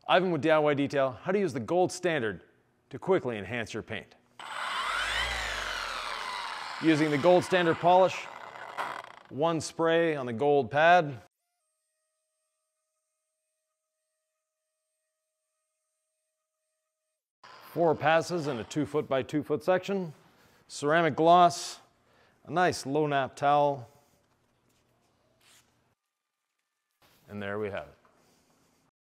Ivan with DIY Detail, how to use the gold standard to quickly enhance your paint. Using the gold standard polish, one spray on the gold pad. Four passes in a 2 foot by 2 foot section. Ceramic gloss, a nice low nap towel. And there we have it.